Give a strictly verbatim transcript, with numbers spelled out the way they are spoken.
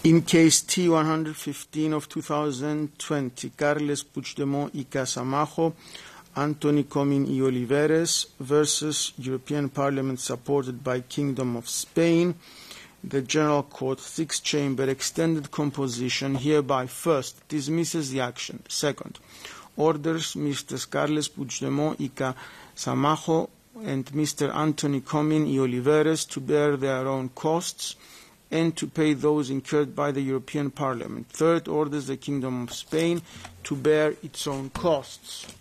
In case T one fifteen of two thousand twenty, Carles Puigdemont y Casamajo, Anthony Comín y Oliveres versus European Parliament supported by Kingdom of Spain, the General Court, sixth chamber, extended composition, hereby first dismisses the action. Second, orders Mister Carles Puigdemont y Casamajo and Mister Anthony Comín y Oliveres to bear their own costs and to pay those incurred by the European Parliament. Third, orders the Kingdom of Spain to bear its own costs.